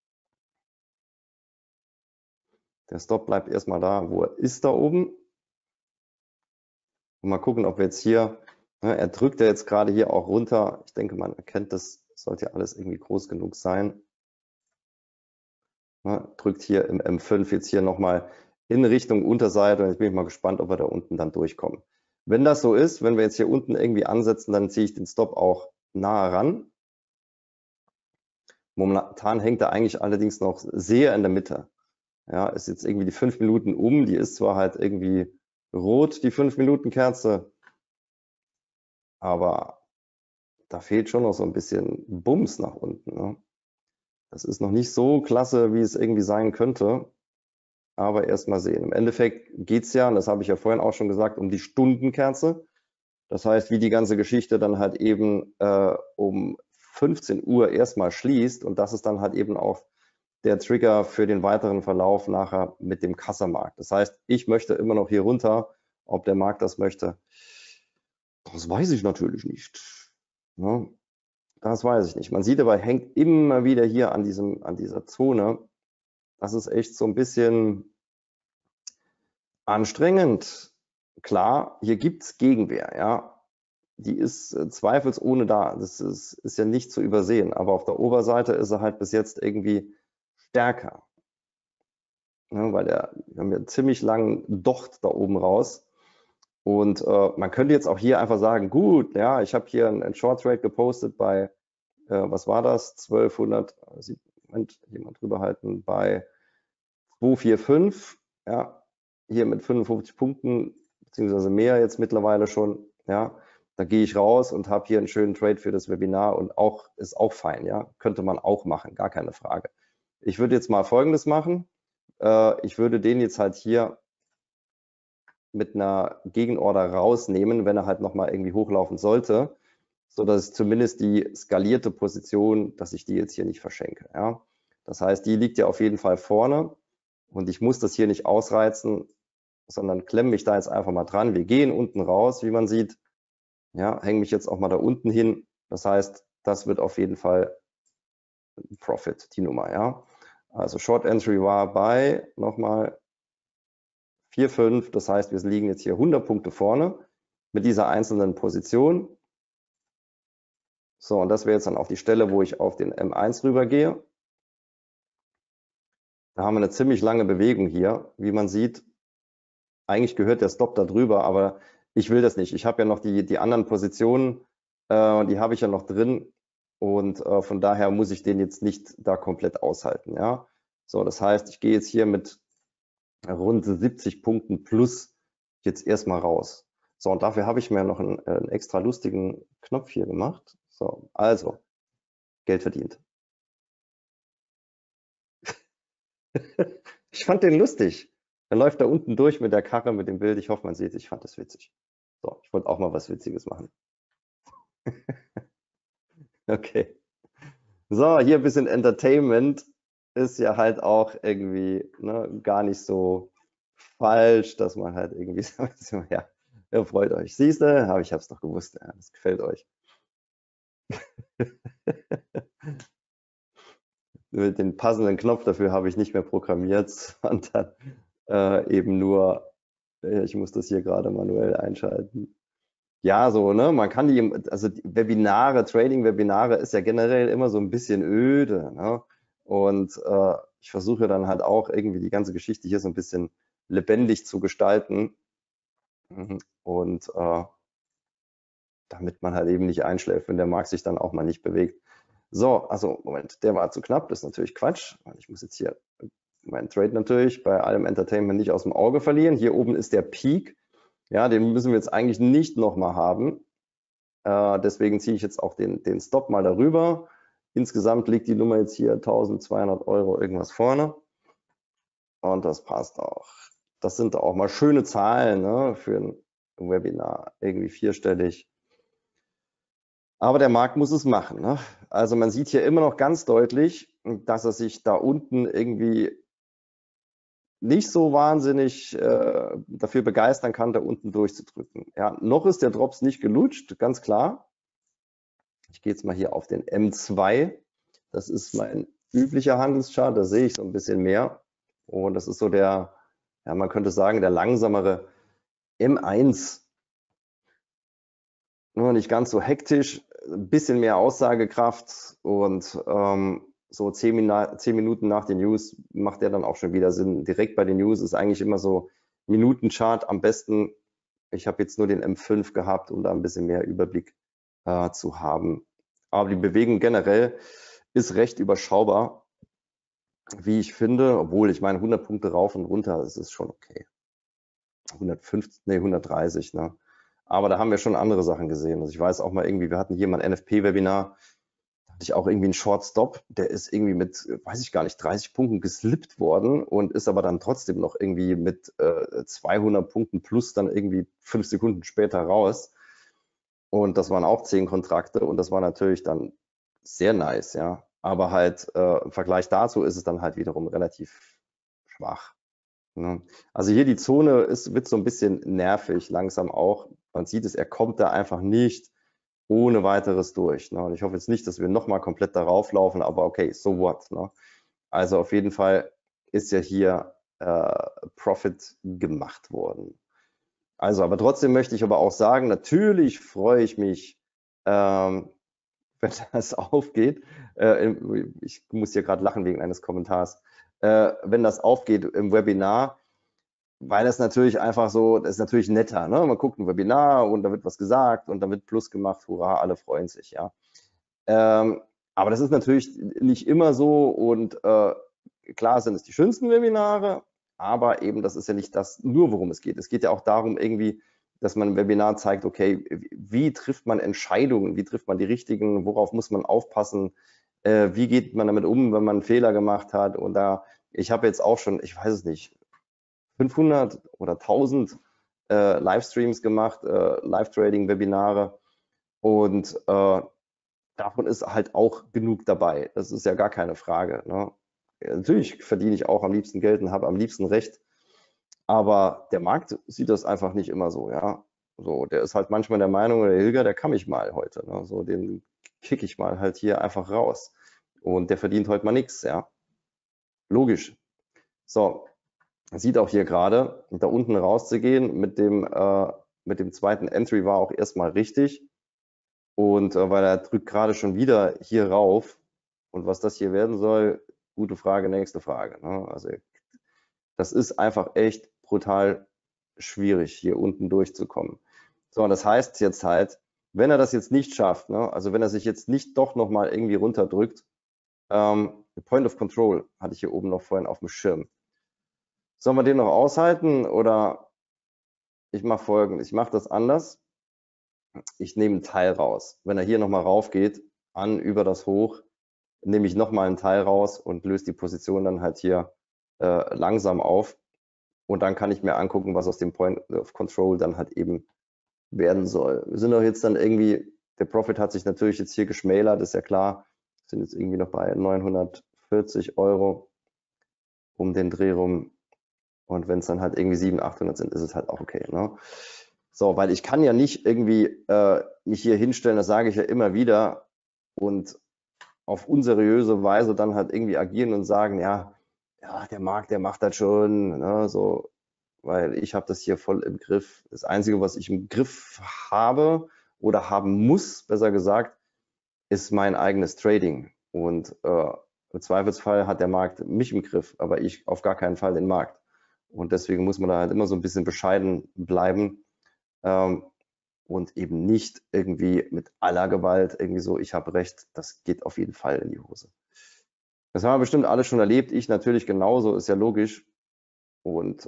Der Stop bleibt erstmal da, wo er ist da oben. Und mal gucken, ob wir jetzt hier, ne, er drückt ja jetzt gerade hier auch runter. Ich denke, man erkennt das, sollte ja alles irgendwie groß genug sein. Ne, drückt hier im M5 jetzt hier nochmal in Richtung Unterseite und jetzt bin ich mal gespannt, ob wir da unten dann durchkommen. Wenn das so ist, wenn wir jetzt hier unten irgendwie ansetzen, dann ziehe ich den Stop auch nahe ran. Momentan hängt er eigentlich allerdings noch sehr in der Mitte. Ja, ist jetzt irgendwie die 5 Minuten um, die ist zwar halt irgendwie rot, die 5-Minuten-Kerze, aber da fehlt schon noch so ein bisschen Bums nach unten. Ne? Das ist noch nicht so klasse, wie es irgendwie sein könnte. aber erst mal sehen. Im Endeffekt geht es ja, und das habe ich ja vorhin auch schon gesagt, um die Stundenkerze. Das heißt, wie die ganze Geschichte dann halt eben um 15 Uhr erstmal schließt, und das ist dann halt eben auch der Trigger für den weiteren Verlauf nachher mit dem Kassamarkt. Das heißt, ich möchte immer noch hier runter. Ob der Markt das möchte, das weiß ich natürlich nicht. Ja, das weiß ich nicht. Man sieht aber, hängt immer wieder hier an dieser Zone. Das ist echt so ein bisschen anstrengend. Klar, hier gibt es Gegenwehr, ja. Die ist zweifelsohne da. Das ist ja nicht zu übersehen. Aber auf der Oberseite ist er halt bis jetzt irgendwie stärker. Ja, weil wir haben ja einen ziemlich langen Docht da oben raus. Und man könnte jetzt auch hier einfach sagen, gut, ja, ich habe hier einen Short Trade gepostet bei, was war das, 1200, Moment, jemand drüber halten, bei 245, ja, hier mit 55 Punkten, beziehungsweise mehr jetzt mittlerweile schon, ja, da gehe ich raus und habe hier einen schönen Trade für das Webinar und auch ist auch fein, ja, könnte man auch machen, gar keine Frage. Ich würde jetzt mal Folgendes machen, ich würde den jetzt halt hier mit einer Gegenorder rausnehmen, wenn er halt nochmal irgendwie hochlaufen sollte, so dass ich zumindest die skalierte Position, dass ich die jetzt hier nicht verschenke. Ja? Das heißt, die liegt ja auf jeden Fall vorne und ich muss das hier nicht ausreizen, sondern klemme mich da jetzt einfach mal dran. Wir gehen unten raus, wie man sieht. Ja, hänge mich jetzt auch mal da unten hin. Das heißt, das wird auf jeden Fall Profit, die Nummer. Ja? Also Short Entry war bei nochmal 4,5, das heißt, wir liegen jetzt hier 100 Punkte vorne mit dieser einzelnen Position. So, und das wäre jetzt dann auch die Stelle, wo ich auf den M1 rübergehe. Da haben wir eine ziemlich lange Bewegung hier, wie man sieht. Eigentlich gehört der Stop da drüber, aber ich will das nicht. Ich habe ja noch die anderen Positionen, die habe ich ja noch drin und von daher muss ich den jetzt nicht da komplett aushalten. Ja? So, das heißt, ich gehe jetzt hier mit rund 70 Punkten plus jetzt erstmal raus. So, und dafür habe ich mir noch einen extra lustigen Knopf hier gemacht. So, also, Geld verdient. Ich fand den lustig. Er läuft da unten durch mit der Karre, mit dem Bild. Ich hoffe, man sieht es. Ich fand das witzig. So, ich wollte auch mal was Witziges machen. Okay. So, hier ein bisschen Entertainment ist ja halt auch irgendwie gar nicht so falsch, dass man halt irgendwie so, ja, ihr freut euch. Siehst du? Aber ich habe es doch gewusst. Ja, das gefällt euch. Den passenden Knopf dafür habe ich nicht mehr programmiert, sondern eben nur, ich muss das hier gerade manuell einschalten. Ja, so, ne, man kann also die Webinare, Trading-Webinare ist ja generell immer so ein bisschen öde, ne? Und ich versuche dann halt auch irgendwie die ganze Geschichte hier so ein bisschen lebendig zu gestalten. Und damit man halt eben nicht einschläft, wenn der Markt sich dann auch mal nicht bewegt. So, also Moment, der war zu knapp, das ist natürlich Quatsch. Ich muss jetzt hier meinen Trade natürlich bei allem Entertainment nicht aus dem Auge verlieren. Hier oben ist der Peak. Ja, den müssen wir jetzt eigentlich nicht nochmal haben. Deswegen ziehe ich jetzt auch den Stop mal darüber. Insgesamt liegt die Nummer jetzt hier 1200 € irgendwas vorne. Und das passt auch. Das sind auch mal schöne Zahlen, ne, für ein Webinar, irgendwie vierstellig. Aber der Markt muss es machen. Ne? Also man sieht hier immer noch ganz deutlich, dass er sich da unten irgendwie nicht so wahnsinnig dafür begeistern kann, da unten durchzudrücken. Ja, noch ist der Drops nicht gelutscht, ganz klar. Ich gehe jetzt mal hier auf den M2. Das ist mein üblicher Handelschart, da sehe ich so ein bisschen mehr. Und das ist so der, ja, man könnte sagen, der langsamere M1. Nur nicht ganz so hektisch, ein bisschen mehr Aussagekraft und so 10 Minuten nach den News macht der dann auch schon wieder Sinn. Direkt bei den News ist eigentlich immer so Minutenchart am besten. Ich habe jetzt nur den M5 gehabt, um da ein bisschen mehr Überblick zu haben. Aber die Bewegung generell ist recht überschaubar, wie ich finde, obwohl ich meine 100 Punkte rauf und runter, das ist schon okay. 150, nee, 130, ne? Aber da haben wir schon andere Sachen gesehen. Also ich weiß auch mal irgendwie, wir hatten hier mal ein NFP-Webinar, ich auch irgendwie einen Shortstop, der ist irgendwie mit, weiß ich gar nicht, 30 Punkten geslippt worden und ist aber dann trotzdem noch irgendwie mit 200 Punkten plus dann irgendwie 5 Sekunden später raus. Und das waren auch 10 Kontrakte und das war natürlich dann sehr nice, ja. Aber halt im Vergleich dazu ist es dann halt wiederum relativ schwach. Ne? Also hier die Zone wird so ein bisschen nervig, langsam auch. Man sieht es, er kommt da einfach nicht ohne weiteres durch. Ne? Und ich hoffe jetzt nicht, dass wir nochmal komplett darauf laufen, aber okay, so what. Ne? Also auf jeden Fall ist ja hier Profit gemacht worden. Also, aber trotzdem möchte ich aber auch sagen, natürlich freue ich mich, wenn das aufgeht. Ich muss hier gerade lachen wegen eines Kommentars. Wenn das aufgeht im Webinar, weil das natürlich einfach so, das ist natürlich netter. Ne? Man guckt ein Webinar und da wird was gesagt und da wird Plus gemacht, hurra, alle freuen sich. Ja. Aber das ist natürlich nicht immer so und klar sind es die schönsten Webinare, aber eben das ist ja nicht das nur, worum es geht. Es geht ja auch darum irgendwie, dass man im Webinar zeigt, okay, wie trifft man Entscheidungen, wie trifft man die richtigen, worauf muss man aufpassen, wie geht man damit um, wenn man einen Fehler gemacht hat. Und da, ich habe jetzt auch schon, ich weiß es nicht, 500 oder 1000 Livestreams gemacht, Live-Trading-Webinare und davon ist halt auch genug dabei. Das ist ja gar keine Frage. Ne? Ja, natürlich verdiene ich auch am liebsten Geld und habe am liebsten Recht, aber der Markt sieht das einfach nicht immer so. Ja, so der ist halt manchmal der Meinung, der Hilger, der kann mich mal heute. Ne? So den kicke ich mal halt hier einfach raus und der verdient heute mal nichts. Ja, logisch. So, sieht auch hier gerade, da unten rauszugehen mit dem zweiten Entry war auch erstmal richtig. Und weil er drückt gerade schon wieder hier rauf. Und was das hier werden soll, gute Frage, nächste Frage. Ne? Also das ist einfach echt brutal schwierig, hier unten durchzukommen. So, und das heißt jetzt halt, wenn er das jetzt nicht schafft, ne? Also wenn er sich jetzt nicht doch nochmal irgendwie runterdrückt, Point of Control hatte ich hier oben noch vorhin auf dem Schirm. Sollen wir den noch aushalten oder ich mache Folgendes, ich mache das anders. Ich nehme einen Teil raus. Wenn er hier nochmal rauf geht, an über das Hoch, nehme ich nochmal einen Teil raus und löse die Position dann halt hier langsam auf. Und dann kann ich mir angucken, was aus dem Point of Control dann halt eben werden soll. Wir sind doch jetzt dann irgendwie, der Profit hat sich natürlich jetzt hier geschmälert, ist ja klar. Wir sind jetzt irgendwie noch bei 940 € um den Dreh rum. Und wenn es dann halt irgendwie 700, 800 sind, ist es halt auch okay. Ne? So, weil ich kann ja nicht irgendwie mich hier hinstellen, das sage ich ja immer wieder, und auf unseriöse Weise dann halt irgendwie agieren und sagen, ja, der Markt, der macht das schon, ne, so, weil ich habe das hier voll im Griff. Das Einzige, was ich im Griff habe oder haben muss, besser gesagt, ist mein eigenes Trading. Und im Zweifelsfall hat der Markt mich im Griff, aber ich auf gar keinen Fall den Markt. Und deswegen muss man da halt immer so ein bisschen bescheiden bleiben und eben nicht irgendwie mit aller Gewalt irgendwie so, ich habe recht, das geht auf jeden Fall in die Hose. Das haben wir bestimmt alle schon erlebt, ich natürlich genauso, ist ja logisch und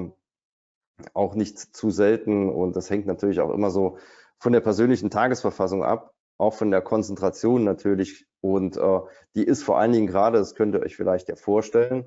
auch nicht zu selten und das hängt natürlich auch immer so von der persönlichen Tagesverfassung ab, auch von der Konzentration natürlich und die ist vor allen Dingen gerade, das könnt ihr euch vielleicht ja vorstellen,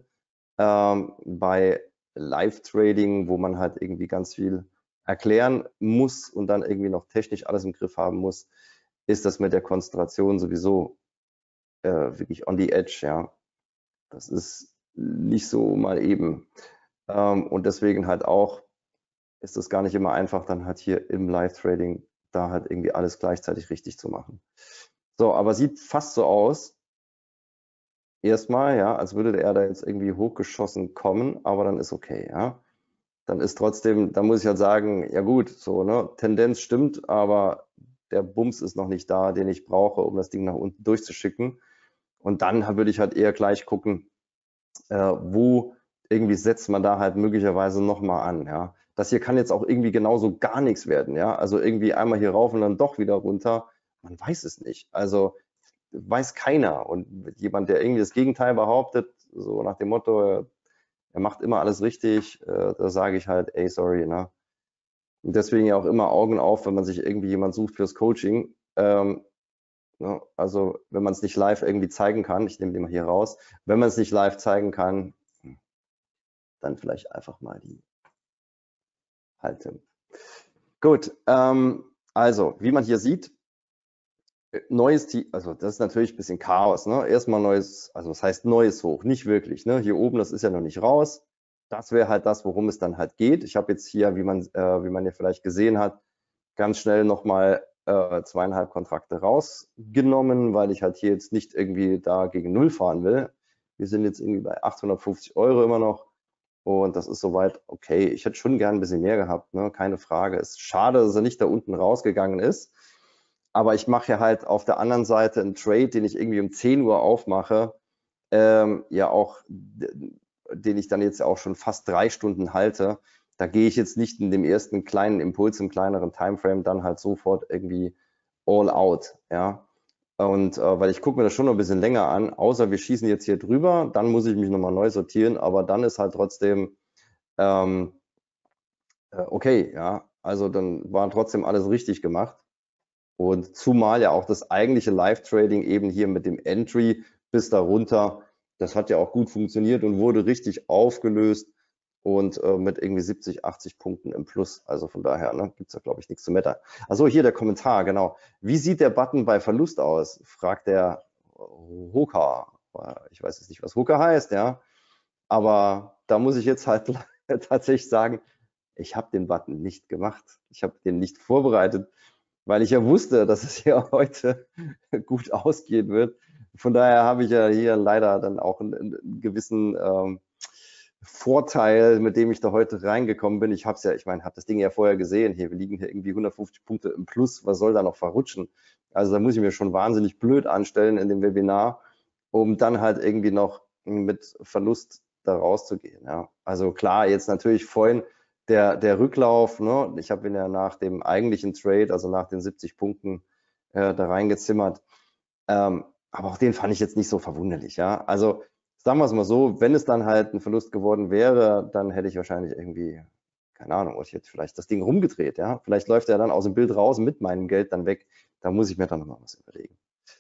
bei Live-Trading, wo man halt irgendwie ganz viel erklären muss und dann irgendwie noch technisch alles im Griff haben muss, ist das mit der Konzentration sowieso wirklich on the edge, ja. Das ist nicht so mal eben. Und deswegen halt auch ist es gar nicht immer einfach, dann halt hier im Live-Trading da halt irgendwie alles gleichzeitig richtig zu machen. So, aber sieht fast so aus, erstmal, ja, als würde er da jetzt irgendwie hochgeschossen kommen, aber dann ist okay, ja. Dann ist trotzdem, da muss ich halt sagen, ja gut, so, ne, Tendenz stimmt, aber der Bums ist noch nicht da, den ich brauche, um das Ding nach unten durchzuschicken. Und dann würde ich halt eher gleich gucken, wo irgendwie setzt man da halt möglicherweise nochmal an, ja. Das hier kann jetzt auch irgendwie genauso gar nichts werden, ja. Also irgendwie einmal hier rauf und dann doch wieder runter. Man weiß es nicht. Also weiß keiner. Und jemand, der irgendwie das Gegenteil behauptet, so nach dem Motto, er macht immer alles richtig, da sage ich halt, ey, sorry, ne? Und deswegen ja auch immer Augen auf, wenn man sich irgendwie jemand sucht fürs Coaching. Ne? Also wenn man es nicht live irgendwie zeigen kann, ich nehme den mal hier raus, wenn man es nicht live zeigen kann, dann vielleicht einfach mal die Haltung. Gut, also wie man hier sieht, neues Team, also das ist natürlich ein bisschen Chaos, ne? Erstmal neues, also das heißt neues Hoch, nicht wirklich, ne? Hier oben, das ist ja noch nicht raus. Das wäre halt das, worum es dann halt geht. Ich habe jetzt hier, wie man ja vielleicht gesehen hat, ganz schnell nochmal 2,5 Kontrakte rausgenommen, weil ich halt hier jetzt nicht irgendwie da gegen Null fahren will. Wir sind jetzt irgendwie bei 850 € immer noch und das ist soweit okay. Ich hätte schon gern ein bisschen mehr gehabt, ne? Keine Frage. Es ist schade, dass er nicht da unten rausgegangen ist. Aber ich mache ja halt auf der anderen Seite einen Trade, den ich irgendwie um 10 Uhr aufmache, ja auch, den ich dann jetzt auch schon fast 3 Stunden halte. Da gehe ich jetzt nicht in dem ersten kleinen Impuls, im kleineren Timeframe dann halt sofort irgendwie all out, ja. Und weil ich gucke mir das schon noch ein bisschen länger an, außer wir schießen jetzt hier drüber, dann muss ich mich nochmal neu sortieren, aber dann ist halt trotzdem okay, ja. Also dann war trotzdem alles richtig gemacht. Und zumal ja auch das eigentliche Live-Trading eben hier mit dem Entry bis darunter, das hat ja auch gut funktioniert und wurde richtig aufgelöst und mit irgendwie 70, 80 Punkten im Plus. Also von daher gibt es da, glaube ich, nichts zu meckern. Also hier der Kommentar, genau. Wie sieht der Button bei Verlust aus? Fragt der Hoka. Ich weiß jetzt nicht, was Hoka heißt, ja. Aber da muss ich jetzt halt tatsächlich sagen, ich habe den Button nicht gemacht. Ich habe den nicht vorbereitet, weil ich ja wusste, dass es hier heute gut ausgehen wird. Von daher habe ich ja hier leider dann auch einen gewissen Vorteil, mit dem ich da heute reingekommen bin. Ich habe das Ding ja vorher gesehen. Hier, wir liegen hier irgendwie 150 Punkte im Plus. Was soll da noch verrutschen? Also da muss ich mir schon wahnsinnig blöd anstellen in dem Webinar, um dann halt irgendwie noch mit Verlust da rauszugehen. Ja. Also klar, jetzt natürlich vorhin der Rücklauf, ne? Ich habe ihn ja nach dem eigentlichen Trade, also nach den 70 Punkten da reingezimmert. Aber auch den fand ich jetzt nicht so verwunderlich. Ja? Also sagen wir es mal so, wenn es dann halt ein Verlust geworden wäre, dann hätte ich wahrscheinlich irgendwie, keine Ahnung, ich hätte vielleicht das Ding rumgedreht. Ja? Vielleicht läuft er dann aus dem Bild raus mit meinem Geld dann weg. Da muss ich mir dann nochmal was überlegen.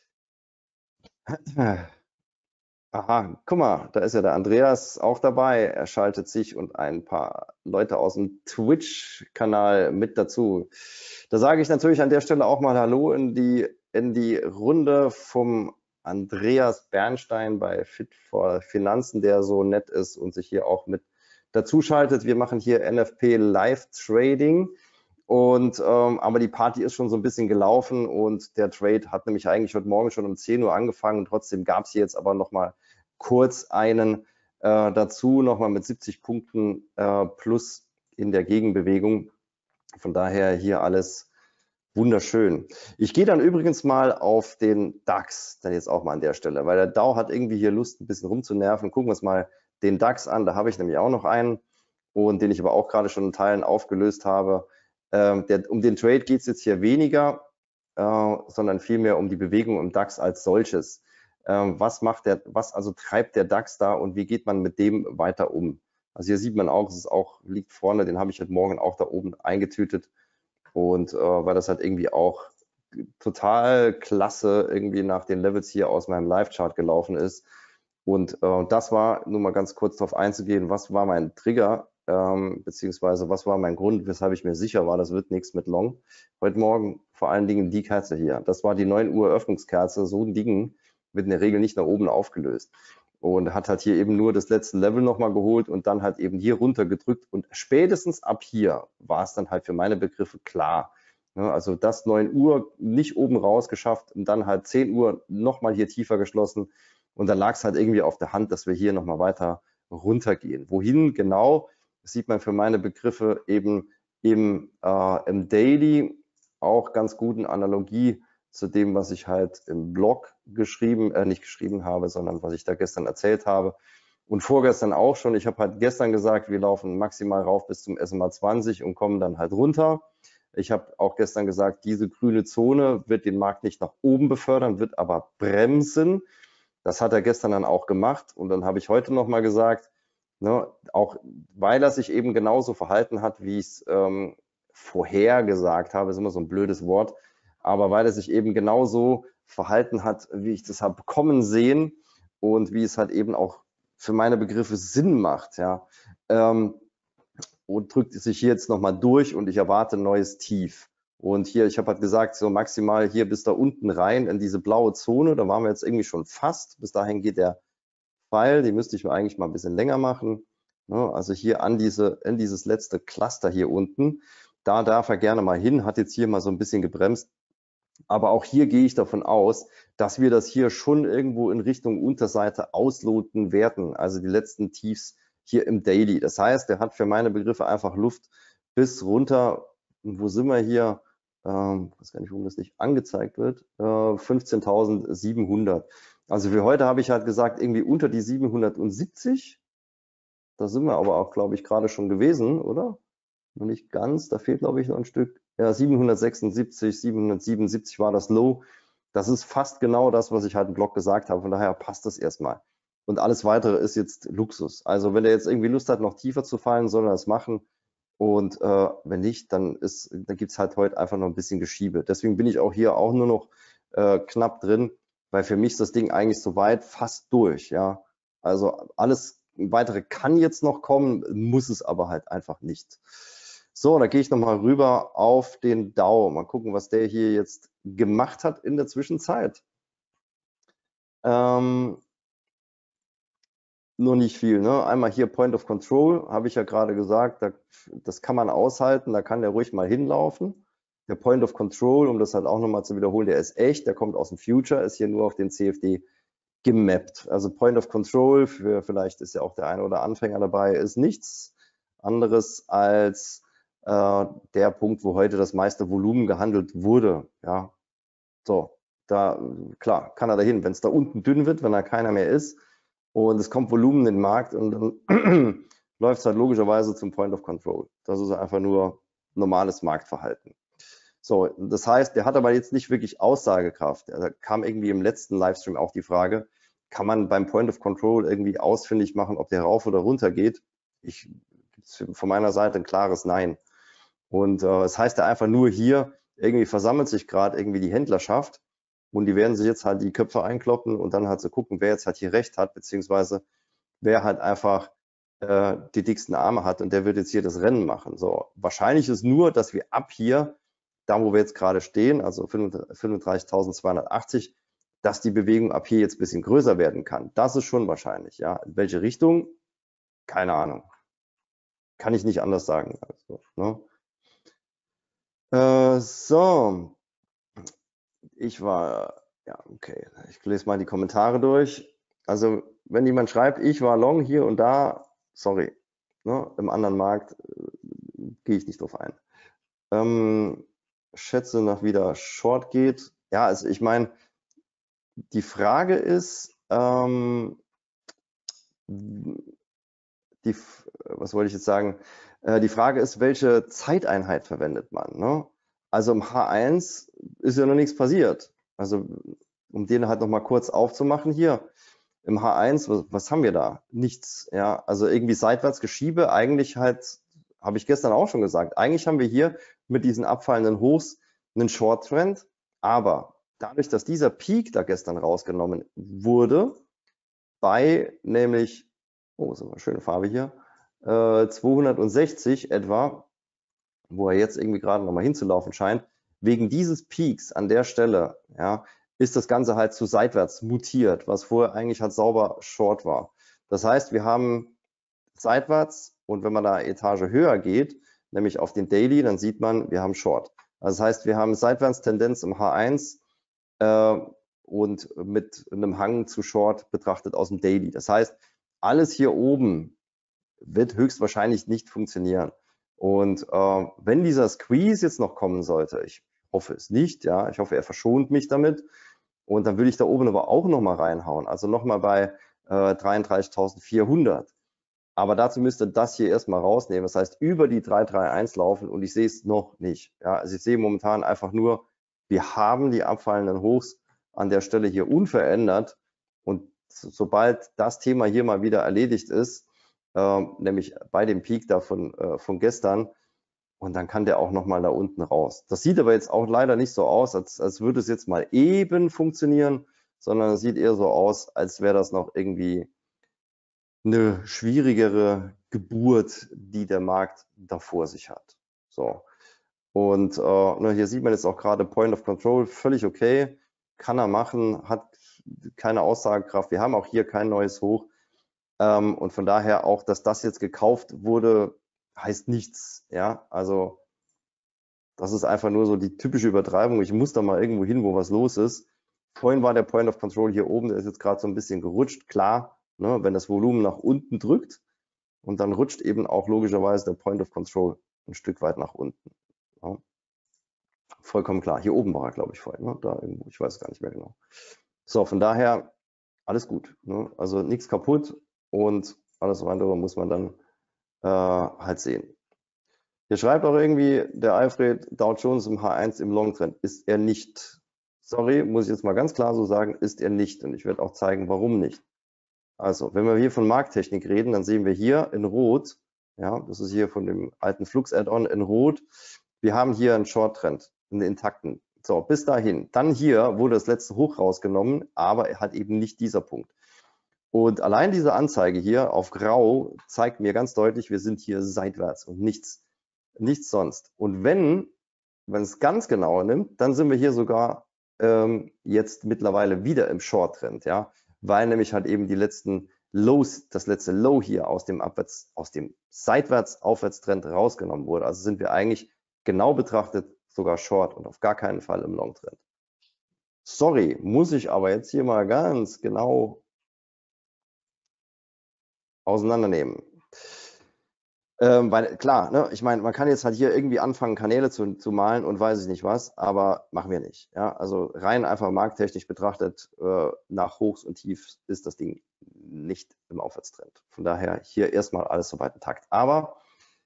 Aha, guck mal, da ist ja der Andreas auch dabei. Er schaltet sich und ein paar Leute aus dem Twitch-Kanal mit dazu. Da sage ich natürlich an der Stelle auch mal Hallo in die Runde vom Andreas Bernstein bei Fit for Finanzen, der so nett ist und sich hier auch mit dazu schaltet. Wir machen hier NFP Live Trading. Und aber die Party ist schon so ein bisschen gelaufen und der Trade hat nämlich eigentlich heute Morgen schon um 10 Uhr angefangen und trotzdem gab es hier jetzt aber nochmal kurz einen dazu, nochmal mit 70 Punkten plus in der Gegenbewegung. Von daher hier alles wunderschön. Ich gehe dann übrigens mal auf den DAX, dann jetzt auch mal an der Stelle, weil der Dow hat irgendwie hier Lust, ein bisschen rumzunerven. Gucken wir uns mal den DAX an, da habe ich nämlich auch noch einen und den ich aber auch gerade schon in Teilen aufgelöst habe. Um den Trade geht es jetzt hier weniger, sondern vielmehr um die Bewegung im DAX als solches. Was also treibt der DAX da und wie geht man mit dem weiter um? Also hier sieht man auch, es ist auch, liegt vorne, den habe ich heute Morgen auch da oben eingetütet. Und weil das halt irgendwie auch total klasse irgendwie nach den Levels hier aus meinem Live-Chart gelaufen ist. Und das war, nur mal ganz kurz darauf einzugehen, was war mein Trigger, beziehungsweise was war mein Grund, weshalb ich mir sicher war, das wird nichts mit Long. Heute Morgen vor allen Dingen die Kerze hier. Das war die 9 Uhr Öffnungskerze. So ein Ding wird in der Regel nicht nach oben aufgelöst. Und hat halt hier eben nur das letzte Level nochmal geholt und dann halt eben hier runter gedrückt. Und spätestens ab hier war es dann halt für meine Begriffe klar. Also das 9 Uhr nicht oben raus geschafft und dann halt 10 Uhr nochmal hier tiefer geschlossen. Und dann lag es halt irgendwie auf der Hand, dass wir hier nochmal weiter runtergehen. Wohin genau, das sieht man für meine Begriffe eben im Daily, auch ganz guten Analogie zu dem, was ich halt im Blog nicht geschrieben habe, sondern was ich da gestern erzählt habe. Und vorgestern auch schon. Ich habe halt gestern gesagt, wir laufen maximal rauf bis zum SMA 20 und kommen dann halt runter. Ich habe auch gestern gesagt, diese grüne Zone wird den Markt nicht nach oben befördern, wird aber bremsen. Das hat er gestern dann auch gemacht. Und dann habe ich heute nochmal gesagt, ne, auch weil er sich eben genauso verhalten hat, wie ich es vorher gesagt habe, ist immer so ein blödes Wort, aber weil er sich eben genauso verhalten hat, wie ich das habe kommen sehen und wie es halt eben auch für meine Begriffe Sinn macht, ja. Und drückt sich hier jetzt nochmal durch und ich erwarte ein neues Tief. Und hier, ich habe halt gesagt, so maximal hier bis da unten rein in diese blaue Zone, da waren wir jetzt irgendwie schon fast. Bis dahin geht der Pfeil, die müsste ich mir eigentlich mal ein bisschen länger machen. Ne? Also hier in dieses letzte Cluster hier unten, da darf er gerne mal hin, hat jetzt hier mal so ein bisschen gebremst. Aber auch hier gehe ich davon aus, dass wir das hier schon irgendwo in Richtung Unterseite ausloten werden. Also die letzten Tiefs hier im Daily. Das heißt, der hat für meine Begriffe einfach Luft bis runter. Wo sind wir hier? Ich weiß gar nicht, warum das nicht angezeigt wird. 15.700. Also für heute habe ich halt gesagt, irgendwie unter die 770. Da sind wir aber auch, glaube ich, gerade schon gewesen, oder? Noch nicht ganz, da fehlt, glaube ich, noch ein Stück. Ja, 776, 777 war das Low. Das ist fast genau das, was ich halt im Blog gesagt habe. Von daher passt das erstmal. Und alles Weitere ist jetzt Luxus. Also wenn der jetzt irgendwie Lust hat, noch tiefer zu fallen, soll er das machen. Und wenn nicht, dann gibt es halt heute einfach noch ein bisschen Geschiebe. Deswegen bin ich auch hier auch nur noch knapp drin, weil für mich ist das Ding eigentlich soweit fast durch. Ja, also alles Weitere kann jetzt noch kommen, muss es aber halt einfach nicht. So, da gehe ich nochmal rüber auf den Dow. Mal gucken, was der hier jetzt gemacht hat in der Zwischenzeit. Nur nicht viel. Ne? Einmal hier Point of Control, habe ich ja gerade gesagt, das kann man aushalten, da kann der ruhig mal hinlaufen. Der Point of Control, um das halt auch nochmal zu wiederholen, der ist echt, der kommt aus dem Future, ist hier nur auf den CFD gemappt. Also Point of Control, vielleicht ist ja auch der eine oder Anfänger dabei, ist nichts anderes als der Punkt, wo heute das meiste Volumen gehandelt wurde. Ja, so, da, klar, kann er dahin. Wenn es da unten dünn wird, wenn da keiner mehr ist und es kommt Volumen in den Markt und dann läuft es halt logischerweise zum Point of Control. Das ist einfach nur normales Marktverhalten. So, das heißt, der hat aber jetzt nicht wirklich Aussagekraft. Da kam irgendwie im letzten Livestream auch die Frage, kann man beim Point of Control irgendwie ausfindig machen, ob der rauf oder runter geht? Von meiner Seite ein klares Nein. Und das heißt ja einfach nur hier, irgendwie versammelt sich gerade irgendwie die Händlerschaft und die werden sich jetzt halt die Köpfe einkloppen und dann halt so gucken, wer jetzt halt hier recht hat, beziehungsweise wer halt einfach die dicksten Arme hat und der wird jetzt hier das Rennen machen. So, wahrscheinlich ist nur, dass wir ab hier, da wo wir jetzt gerade stehen, also 35.280, dass die Bewegung ab hier jetzt ein bisschen größer werden kann. Das ist schon wahrscheinlich. Ja, in welche Richtung? Keine Ahnung. Kann ich nicht anders sagen. Also, ne? So, ja, okay, ich lese mal die Kommentare durch. Also, wenn jemand schreibt, ich war long hier und da, sorry, ne, im anderen Markt gehe ich nicht drauf ein. Schätze nach wieder Short geht. Ja, also ich meine, die Frage ist, was wollte ich jetzt sagen? Die Frage ist, welche Zeiteinheit verwendet man? Ne? Also im H1 ist ja noch nichts passiert. Also um den halt noch mal kurz aufzumachen hier. Im H1, was haben wir da? Nichts. Ja, also irgendwie seitwärts Geschiebe. Eigentlich halt, habe ich gestern auch schon gesagt, eigentlich haben wir hier mit diesen abfallenden Hochs einen Short Trend. Aber dadurch, dass dieser Peak da gestern rausgenommen wurde, bei nämlich, oh, ist eine schöne Farbe hier, 260 etwa, wo er jetzt irgendwie gerade nochmal hinzulaufen scheint, wegen dieses Peaks an der Stelle, ja, ist das Ganze halt zu seitwärts mutiert, was vorher eigentlich halt sauber Short war. Das heißt, wir haben seitwärts und wenn man da Etage höher geht, nämlich auf den Daily, dann sieht man, wir haben Short. Also das heißt, wir haben Seitwärtstendenz im H1 und mit einem Hang zu Short betrachtet aus dem Daily. Das heißt, alles hier oben wird höchstwahrscheinlich nicht funktionieren. Und wenn dieser Squeeze jetzt noch kommen sollte, ich hoffe es nicht, ja, ich hoffe, er verschont mich damit. Und dann würde ich da oben aber auch nochmal reinhauen, also nochmal bei 33.400. Aber dazu müsste das hier erstmal rausnehmen. Das heißt, über die 331 laufen und ich sehe es noch nicht. Ja, also ich sehe momentan einfach nur, wir haben die abfallenden Hochs an der Stelle hier unverändert. Und sobald das Thema hier mal wieder erledigt ist, nämlich bei dem Peak davon von gestern, Und dann kann der auch nochmal da unten raus. Das sieht aber jetzt auch leider nicht so aus, als würde es jetzt mal eben funktionieren, sondern es sieht eher so aus, als wäre das noch irgendwie eine schwierigere Geburt, die der Markt da vor sich hat. So. Und hier sieht man jetzt auch gerade Point of Control, völlig okay, kann er machen, hat keine Aussagekraft. Wir haben auch hier kein neues Hoch. Und von daher auch, dass das jetzt gekauft wurde, heißt nichts. Ja, also das ist einfach nur so die typische Übertreibung. Ich muss da mal irgendwo hin, wo was los ist. Vorhin war der Point of Control hier oben, der ist jetzt gerade so ein bisschen gerutscht. Klar, ne, wenn das Volumen nach unten drückt und dann rutscht eben auch logischerweise der Point of Control ein Stück weit nach unten. Ja. Vollkommen klar. Hier oben war er, glaube ich, vorhin. Ne? Da irgendwo, ich weiß es gar nicht mehr genau. So, von daher alles gut. Ne? Also nichts kaputt und alles weitere muss man dann halt sehen. Hier schreibt auch irgendwie der Alfred, Dow Jones im H1 im Longtrend. Ist er nicht. Sorry, muss ich jetzt mal ganz klar so sagen, ist er nicht. Und ich werde auch zeigen, warum nicht. Also, wenn wir hier von Markttechnik reden, dann sehen wir hier in Rot, ja, das ist hier von dem alten Flux-Add-on in Rot, wir haben hier einen Short-Trend, einen intakten. So, bis dahin. Dann hier wurde das letzte Hoch rausgenommen, aber er hat eben nicht dieser Punkt. Und allein diese Anzeige hier auf Grau zeigt mir ganz deutlich, wir sind hier seitwärts und nichts sonst. Und wenn es ganz genau nimmt, dann sind wir hier sogar jetzt mittlerweile wieder im Short-Trend, ja, weil nämlich halt eben die letzten Lows, das letzte Low hier aus dem Seitwärts-Aufwärtstrend rausgenommen wurde. Also sind wir eigentlich genau betrachtet sogar Short und auf gar keinen Fall im Long-Trend. Sorry, muss ich aber jetzt hier mal ganz genau auseinandernehmen. Weil klar, ne, ich meine, man kann jetzt halt hier irgendwie anfangen, Kanäle zu malen und weiß ich nicht was, aber machen wir nicht. Ja? Also rein einfach markttechnisch betrachtet, nach Hochs und Tiefs ist das Ding nicht im Aufwärtstrend. Von daher hier erstmal alles soweit intakt. Aber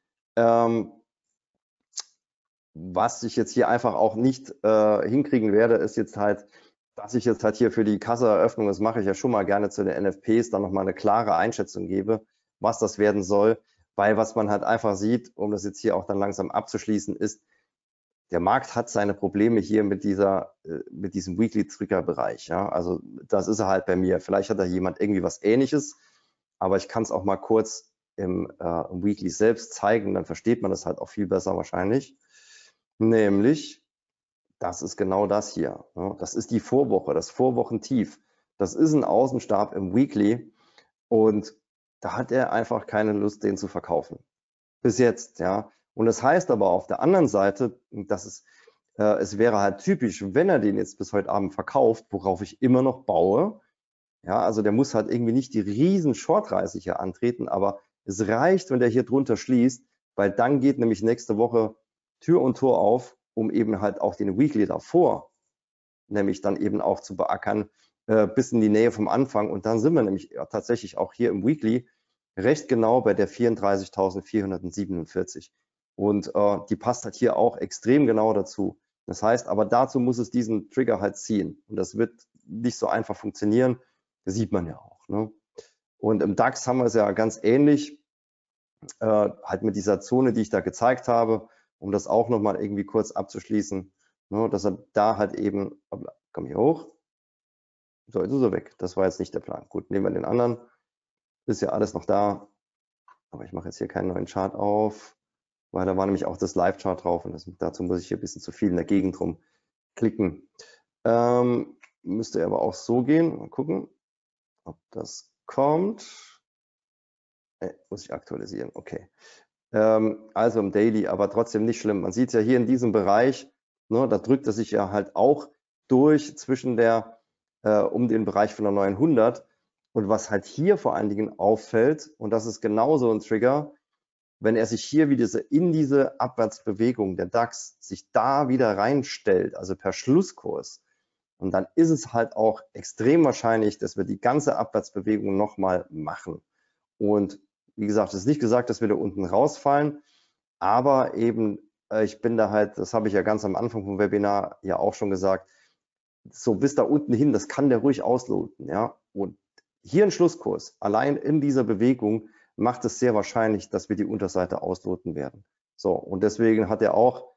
was ich jetzt hier einfach auch nicht hinkriegen werde, ist jetzt halt, dass ich jetzt halt hier für die Kasseeröffnung, das mache ich ja schon mal gerne zu den NFPs, dann nochmal eine klare Einschätzung gebe, was das werden soll. Weil was man halt einfach sieht, um das jetzt hier auch dann langsam abzuschließen, ist, der Markt hat seine Probleme hier mit diesem Weekly-Trigger-Bereich. Ja? Also das ist er halt bei mir. Vielleicht hat da jemand irgendwie was Ähnliches, aber ich kann es auch mal kurz im Weekly selbst zeigen, dann versteht man das halt auch viel besser wahrscheinlich. Nämlich, das ist genau das hier. Ja? Das ist die Vorwoche, das Vorwochentief. Das ist ein Außenstab im Weekly und da hat er einfach keine Lust, den zu verkaufen. Bis jetzt, ja. Und das heißt aber auf der anderen Seite, dass es wäre halt typisch, wenn er den jetzt bis heute Abend verkauft, worauf ich immer noch baue. Ja, also der muss halt irgendwie nicht die riesen Shortreise hier antreten, aber es reicht, wenn der hier drunter schließt, weil dann geht nämlich nächste Woche Tür und Tor auf, um eben halt auch den Weekly davor, nämlich dann eben auch zu beackern, bis in die Nähe vom Anfang. Und dann sind wir nämlich tatsächlich auch hier im Weekly recht genau bei der 34.447. Und die passt halt hier auch extrem genau dazu. Das heißt, aber dazu muss es diesen Trigger halt ziehen. Und das wird nicht so einfach funktionieren. Das sieht man ja auch. Ne? Und im DAX haben wir es ja ganz ähnlich, halt mit dieser Zone, die ich da gezeigt habe, um das auch nochmal irgendwie kurz abzuschließen, ne? Dass er da halt eben, komm hier hoch, so, jetzt ist er weg. Das war jetzt nicht der Plan. Gut, nehmen wir den anderen. Ist ja alles noch da. Aber ich mache jetzt hier keinen neuen Chart auf, weil da war nämlich auch das Live-Chart drauf und dazu muss ich hier ein bisschen zu viel in der Gegend rum klicken. Müsste aber auch so gehen. Mal gucken, ob das kommt. Muss ich aktualisieren. Okay. Also im Daily, aber trotzdem nicht schlimm. Man sieht es ja hier in diesem Bereich, ne, da drückt er sich ja halt auch durch zwischen um den Bereich von der 900. Und was halt hier vor allen Dingen auffällt, und das ist genauso ein Trigger, wenn er sich hier wieder in diese Abwärtsbewegung der DAX sich da wieder reinstellt, also per Schlusskurs, und dann ist es halt auch extrem wahrscheinlich, dass wir die ganze Abwärtsbewegung nochmal machen. Und wie gesagt, es ist nicht gesagt, dass wir da unten rausfallen, aber eben, ich bin da halt, das habe ich ja ganz am Anfang vom Webinar ja auch schon gesagt, so bis da unten hin, das kann der ruhig ausloten, ja. Und hier ein Schlusskurs, allein in dieser Bewegung, macht es sehr wahrscheinlich, dass wir die Unterseite ausloten werden. So, und deswegen hat er auch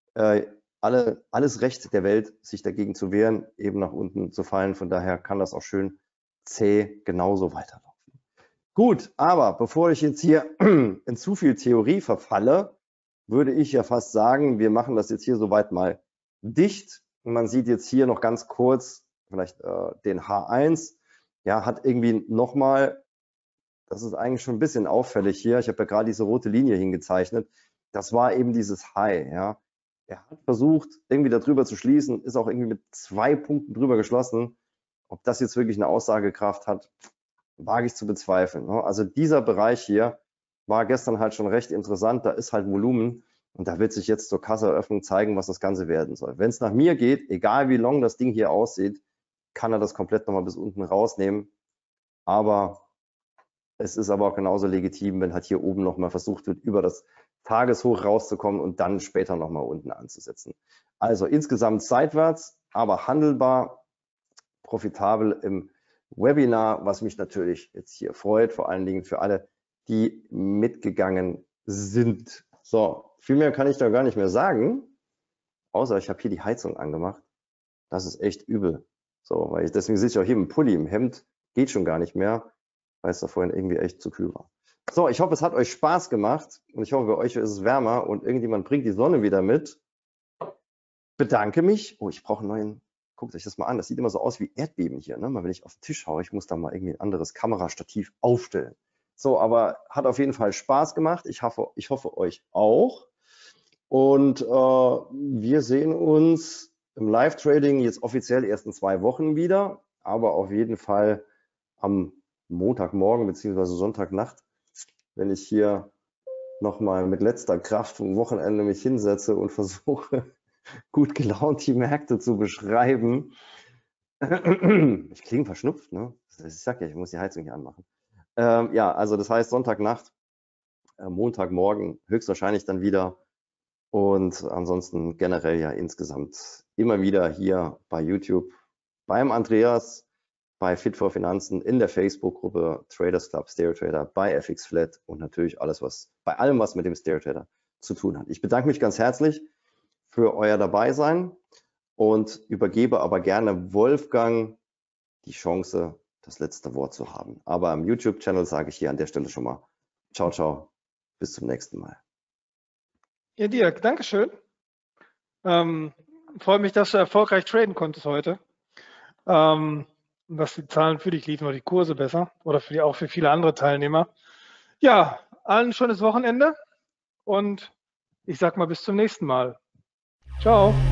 alles Recht der Welt, sich dagegen zu wehren, eben nach unten zu fallen. Von daher kann das auch schön zäh genauso weiterlaufen. Gut, aber bevor ich jetzt hier in zu viel Theorie verfalle, würde ich ja fast sagen, wir machen das jetzt hier soweit mal dicht. Und man sieht jetzt hier noch ganz kurz vielleicht den H1. Ja, hat irgendwie nochmal, das ist eigentlich schon ein bisschen auffällig hier, ich habe ja gerade diese rote Linie hingezeichnet, das war eben dieses High. Ja. Er hat versucht, irgendwie darüber zu schließen, ist auch irgendwie mit 2 Punkten drüber geschlossen. Ob das jetzt wirklich eine Aussagekraft hat, wage ich zu bezweifeln. Ne? Also dieser Bereich hier war gestern halt schon recht interessant, da ist halt Volumen und da wird sich jetzt zur Kasseeröffnung zeigen, was das Ganze werden soll. Wenn es nach mir geht, egal wie long das Ding hier aussieht, kann er das komplett nochmal bis unten rausnehmen. Aber es ist aber auch genauso legitim, wenn halt hier oben nochmal versucht wird, über das Tageshoch rauszukommen und dann später nochmal unten anzusetzen. Also insgesamt seitwärts, aber handelbar, profitabel im Webinar, was mich natürlich jetzt hier freut, vor allen Dingen für alle, die mitgegangen sind. So, viel mehr kann ich da gar nicht mehr sagen, außer ich habe hier die Heizung angemacht. Das ist echt übel. So, weil deswegen sitze ich auch hier im Pulli, im Hemd geht schon gar nicht mehr, weil es da vorhin irgendwie echt zu kühl war. So, ich hoffe, es hat euch Spaß gemacht und ich hoffe, bei euch ist es wärmer und irgendjemand bringt die Sonne wieder mit. Bedanke mich. Oh, ich brauche einen neuen. Guckt euch das mal an. Das sieht immer so aus wie Erdbeben hier. Ne? Mal, wenn ich auf den Tisch haue, ich muss da mal irgendwie ein anderes Kamerastativ aufstellen. So, aber hat auf jeden Fall Spaß gemacht. Ich hoffe euch auch. Und wir sehen uns im Live-Trading jetzt offiziell erst in 2 Wochen wieder, aber auf jeden Fall am Montagmorgen bzw. Sonntagnacht, wenn ich hier nochmal mit letzter Kraft vom Wochenende mich hinsetze und versuche, gut gelaunt die Märkte zu beschreiben. Ich klinge verschnupft, ne? Ich sag ja, ich muss die Heizung hier anmachen. Ja, also das heißt Sonntagnacht, Montagmorgen höchstwahrscheinlich dann wieder. Und ansonsten generell ja insgesamt immer wieder hier bei YouTube, beim Andreas, bei Fit for Finanzen, in der Facebook-Gruppe Traders Club Stereo Trader, bei FX Flat und natürlich bei allem, was mit dem Stereo Trader zu tun hat. Ich bedanke mich ganz herzlich für euer Dabeisein und übergebe aber gerne Wolfgang die Chance, das letzte Wort zu haben. Aber im YouTube-Channel sage ich hier an der Stelle schon mal ciao, ciao, bis zum nächsten Mal. Ja, Dirk, Dankeschön. Freut mich, dass du erfolgreich traden konntest heute. Dass die Zahlen für dich liefen oder die Kurse besser oder auch für viele andere Teilnehmer. Ja, allen ein schönes Wochenende und ich sag mal bis zum nächsten Mal. Ciao.